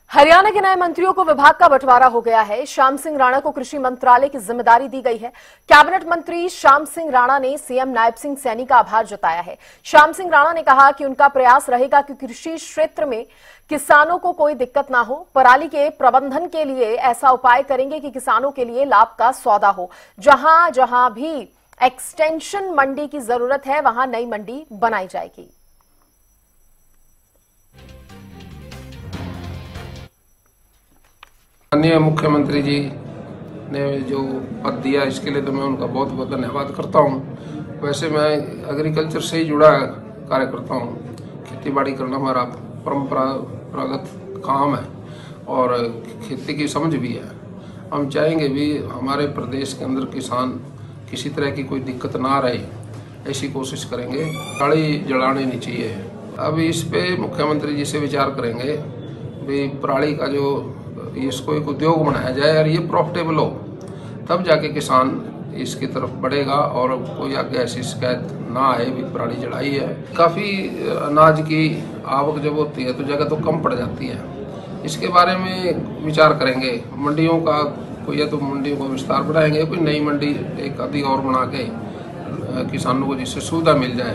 हरियाणा के नए मंत्रियों को विभाग का बंटवारा हो गया है। श्याम सिंह राणा को कृषि मंत्रालय की जिम्मेदारी दी गई है। कैबिनेट मंत्री श्याम सिंह राणा ने सीएम नायब सिंह सैनी का आभार जताया है। श्याम सिंह राणा ने कहा कि उनका प्रयास रहेगा कि कृषि क्षेत्र में किसानों को कोई दिक्कत ना हो। पराली के प्रबंधन के लिए ऐसा उपाय करेंगे कि किसानों के लिए लाभ का सौदा हो। जहां जहां भी एक्सटेंशन मंडी की जरूरत है वहां नई मंडी बनाई जाएगी। माननीय मुख्यमंत्री जी ने जो पद दिया इसके लिए तो मैं उनका बहुत बहुत धन्यवाद करता हूं। वैसे मैं एग्रीकल्चर से ही जुड़ा कार्य करता हूं। खेतीबाड़ी करना हमारा परंपरागत काम है और खेती की समझ भी है। हम चाहेंगे भी हमारे प्रदेश के अंदर किसान किसी तरह की कोई दिक्कत ना रहे, ऐसी कोशिश करेंगे। पराली जलाने नहीं चाहिए। अभी इस पे मुख्यमंत्री जी से विचार करेंगे भी पराली का जो इसको एक उद्योग बनाया जाए और ये प्रॉफिटेबल हो, तब जाके किसान इसकी तरफ बढ़ेगा और कोई आगे ऐसी शिकायत ना आए भी पराली जलाई है। काफ़ी अनाज की आवक जब होती है तो जगह तो कम पड़ जाती है। इसके बारे में विचार करेंगे। मंडियों का कोई या तो मंडियों को विस्तार बढ़ाएंगे, कोई नई मंडी एक आधी और बना के किसानों को जिससे सुविधा मिल जाए।